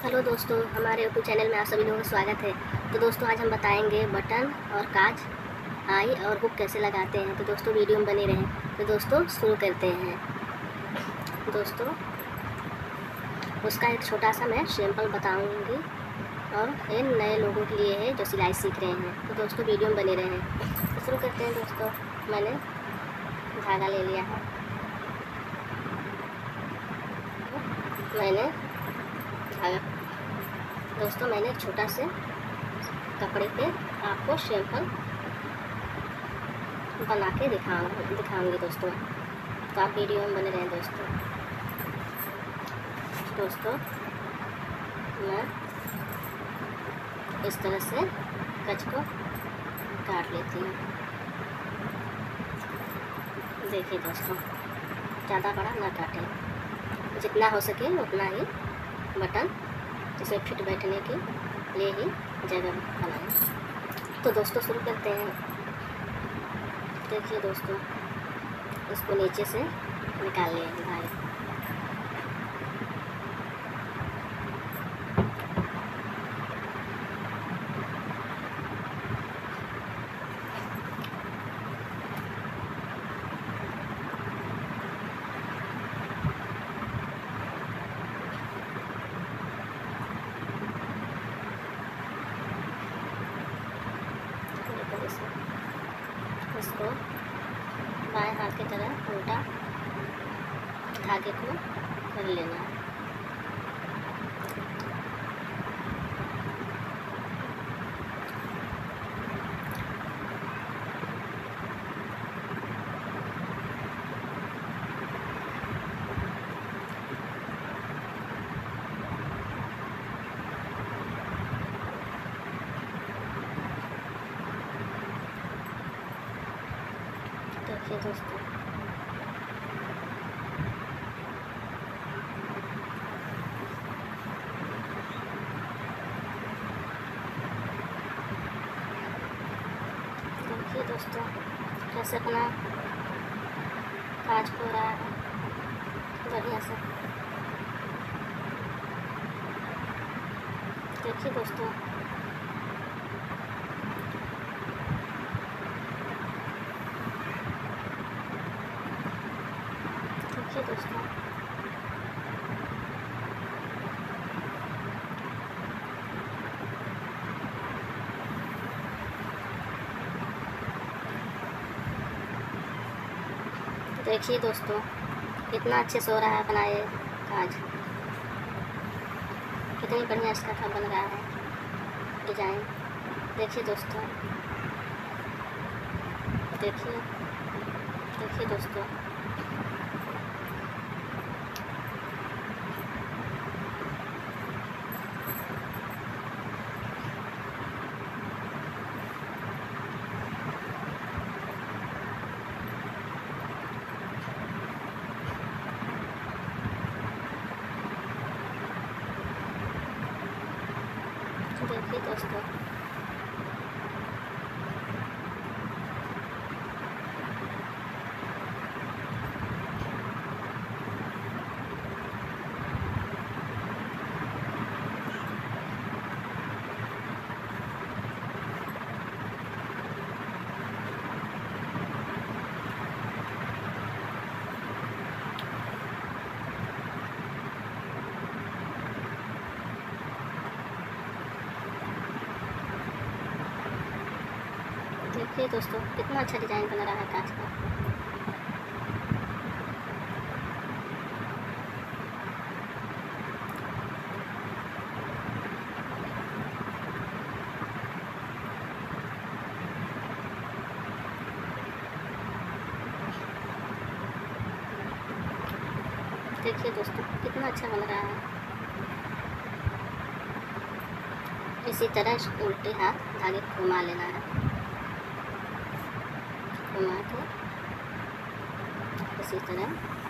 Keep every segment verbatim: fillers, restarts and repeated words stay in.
Hello दोस्तों, हमारे YouTube channel में आप सभी लोगों का स्वागत है। तो दोस्तों आज हम बताएंगे बटन और काज, आई और हुक कैसे लगाते हैं। तो दोस्तों वीडियो में बने रहें। तो दोस्तों शुरू करते हैं। दोस्तों उसका एक छोटा सा मैं सैंपल बताऊंगी और ये नए लोगों के लिए है जो सिलाई सीख रहे हैं। तो दोस्तों वीडियो में बने रहें। तो शुरू करते हैं। दोस्तों मैंने धागा ले लिया है, मैंने धागा दोस्तों मैंने एक छोटा से कपड़े पे आपको सैंपल बना के दिखाऊंगी दिखाऊंगी दोस्तों। तो आप वीडियो में बने रहें दोस्तों। दोस्तों मैं इस तरह से कच को काट लेती हूँ। देखिए दोस्तों, ज़्यादा बड़ा ना काटें, जितना हो सके उतना ही बटन जिसे फिट बैठने के लिए ही जगह बनाएं। तो दोस्तों शुरू करते हैं। देखिए दोस्तों, इसको नीचे से निकाल लिए भाई। इसको बाएं हाथ की तरह उल्टा धागे को कर लेना है। देखिए दोस्तों, देखिए दोस्तों कैसे अपना काज हो रहा है बढ़िया से। देखिए दोस्तों, देखिए दोस्तों देखिए दोस्तों कितना अच्छे से हो रहा है अपना ये काज। कितनी बढ़िया इसका था बन रहा है डिजाइन। देखिए दोस्तों, देखिए देखिए दोस्तों देखिए दोस्तों देखिए दोस्तों कितना अच्छा डिज़ाइन बन रहा है कांच का। देखिए दोस्तों कितना अच्छा बन रहा है। इसी तरह उल्टे हाथ धागे को घुमा लेना है, घुमा के इसी तरह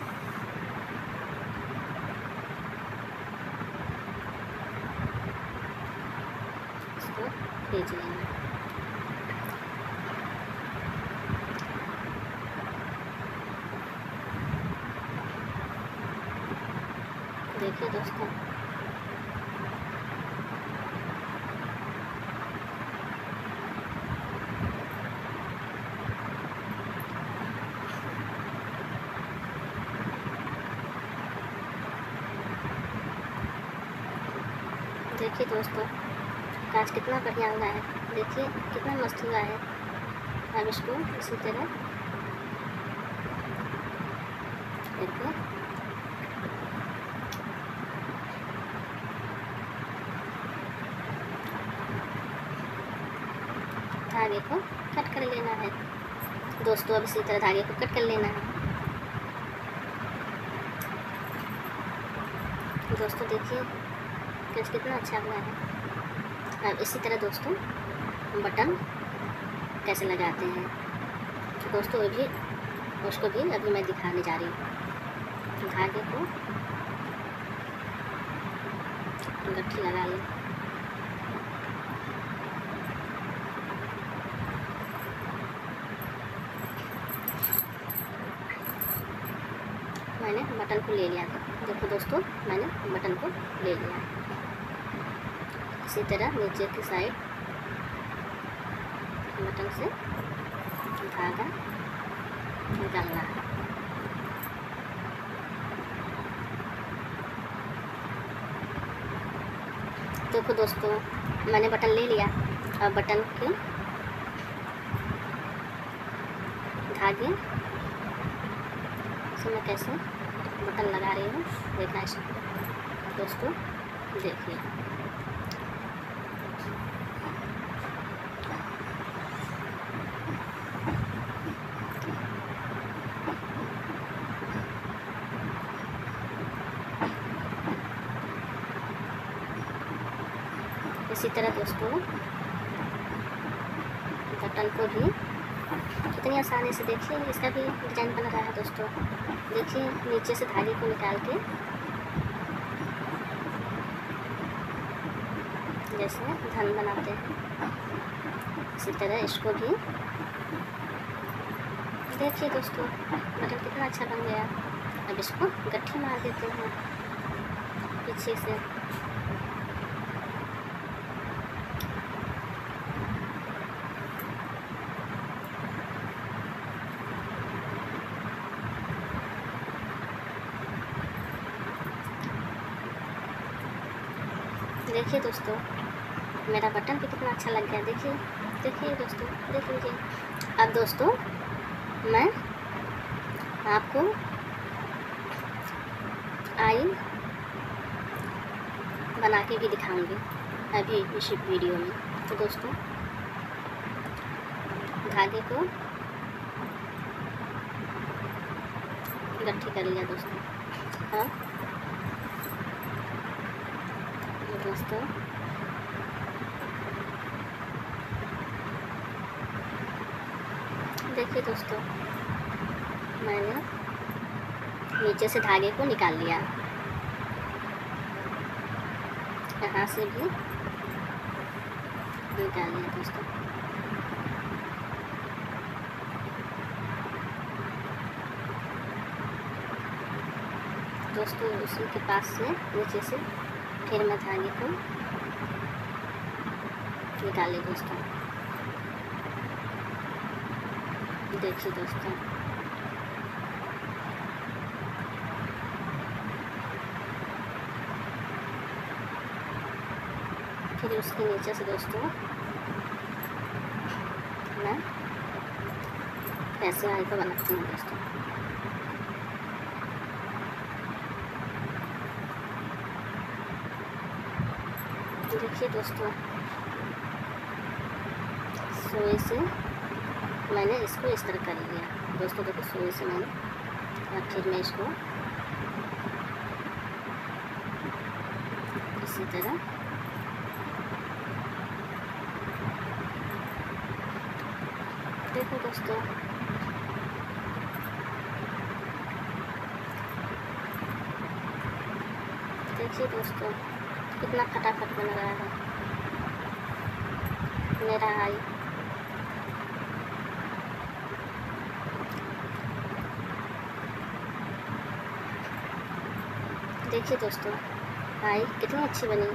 इसको खींच लेना। देखिए दोस्तों देखिए दोस्तों कांच कितना बढ़िया हुआ है, देखिए कितना मस्त हुआ है। अब इसको इसी तरह देखिए धागे को कट कर लेना है दोस्तों। अब इसी तरह धागे को कट कर लेना है दोस्तों। देखिए कैसे कितना अच्छा हुआ है। अब इसी तरह दोस्तों बटन कैसे लगाते हैं दोस्तों, वो भी उसको भी अभी मैं दिखाने जा रही हूँ। धागे को गट्ठी लगा लें। मैंने बटन को ले लिया था, देखो दोस्तों मैंने बटन को ले लिया। इसी तरह नीचे की साइड बटन से धागा निकालना है। देखो दोस्तों मैंने बटन ले लिया। अब बटन के धागे से मैं कैसे बटन लगा रही हूँ देखना है दोस्तों। देखिए इसी तरह दोस्तों बटन को भी कितनी आसानी से देखिए इसका भी डिजाइन बन रहा है दोस्तों। देखिए नीचे से धागे को निकाल के जैसे धन बनाते हैं इसी तरह इसको भी देखिए दोस्तों बटन कितना अच्छा बन गया। अब इसको गट्ठी मार देते हैं पीछे से। देखिए दोस्तों मेरा बटन भी कितना अच्छा लग गया। देखिए देखिए दोस्तों देख लीजिए। अब दोस्तों मैं आपको आई बना के भी दिखाऊंगी अभी इस वीडियो में। तो दोस्तों धागे को गट्ठी कर लिया दोस्तों। हाँ दोस्तों देखिए दोस्तों मैंने नीचे से धागे को निकाल लिया। यहाँ से भी निकाल लिया दोस्तों। दोस्तों उसी के पास से नीचे से फिर मैं धागे को निकाले दोस्तों। देखिए दोस्तों फिर उसके नीचे से दोस्तों मैं ऐसे आई को बनाती हूँ दोस्तों। देखिए दोस्तों सुई से मैंने इसको इस तरह कर लिया दोस्तों। देखो सुई से मैंने और फिर मैं इसको इसी तरह देखो दोस्तों देखिए दोस्तों कितना फटाफट बन रहा है मेरा आई। देखिए दोस्तों आई कितनी अच्छी बनी।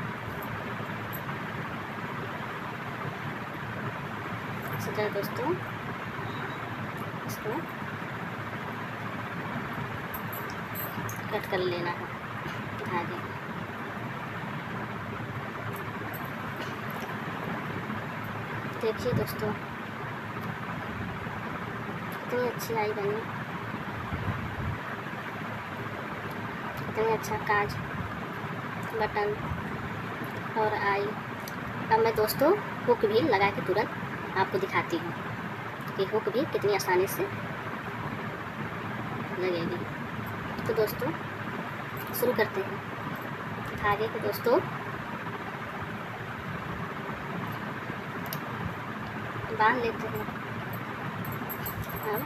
इसी तरह दोस्तों इसको कट कर लेना है धागे। देखिए दोस्तों कितनी अच्छी आई बनी, कितनी अच्छा काज, बटन और आई। अब मैं दोस्तों हुक भी लगा के तुरंत आपको दिखाती हूँ कि हुक भी कितनी आसानी से लगेगी। तो दोस्तों शुरू करते हैं। धागे को दोस्तों बांध लेते हैं। अब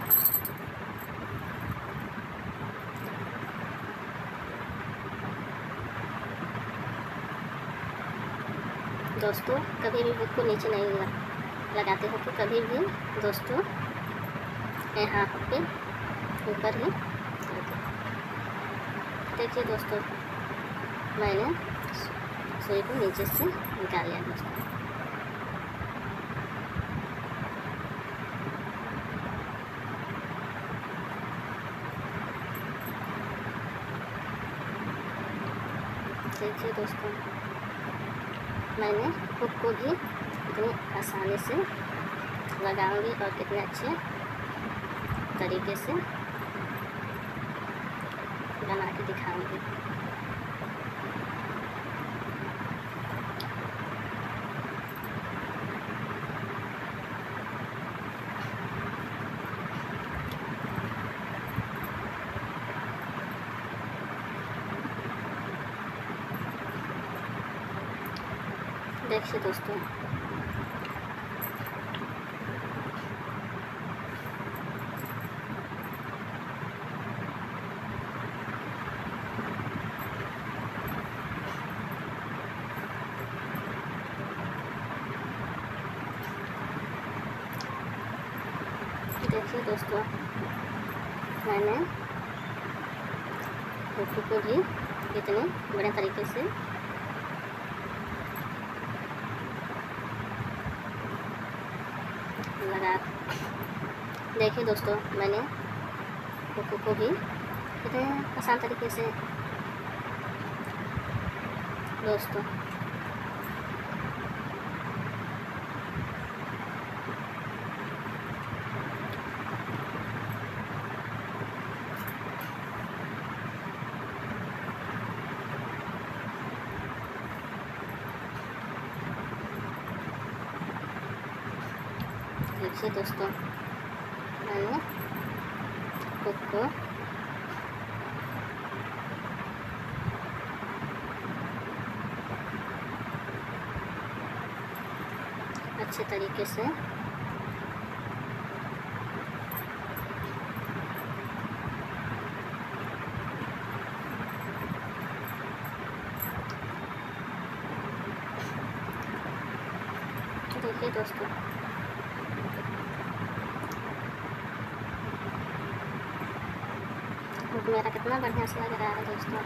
दोस्तों कभी भी हुक को नीचे नहीं लगाते हो, तो कभी भी दोस्तों यहाँ पे ऊपर ही। देखिए दोस्तों मैंने सुई को नीचे से निकाल लिया दोस्तों। देखिए दोस्तों मैंने हुक को भी कितनी आसानी से लगाऊंगी और कितने अच्छे तरीके से बना के दिखाऊंगी। देखिए दोस्तों देखिए दोस्तों मैंने हुक को भी इतने बड़े तरीके से लगा। देखिए दोस्तों मैंने हुक को भी इतने आसान तरीके से दोस्तों देखिए दोस्तों मैंने हुक को अच्छे तरीके से देखिए दोस्तों हुक मेरा कितना बढ़िया से लग रहा है दोस्तों।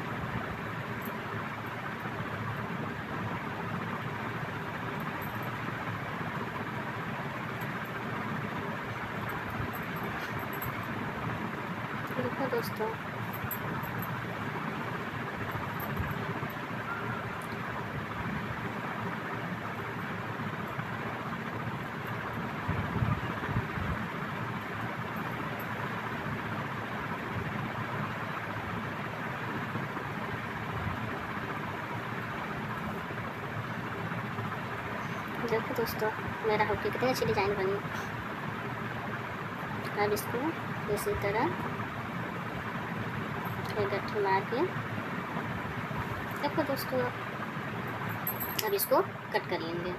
देखो दोस्तों देखो दोस्तों मेरा हुक की कितनी अच्छी डिज़ाइन बनी। अब इसको इसी तरह एक गट्ठी मार के देखो दोस्तों अब इसको कट कर लेंगे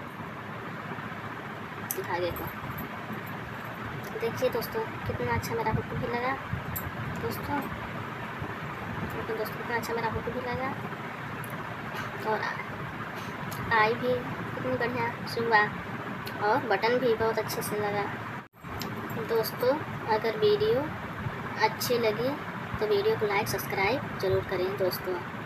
धागे को। देखिए दोस्तों कितना अच्छा मेरा हुक भी लगा दोस्तों। देखिए दोस्तों कितना अच्छा मेरा हुक भी लगा और आई भी कितनी बढ़िया सुबह और बटन भी बहुत अच्छे से लगा। दोस्तों अगर वीडियो अच्छी लगी तो वीडियो को लाइक सब्सक्राइब ज़रूर करें दोस्तों।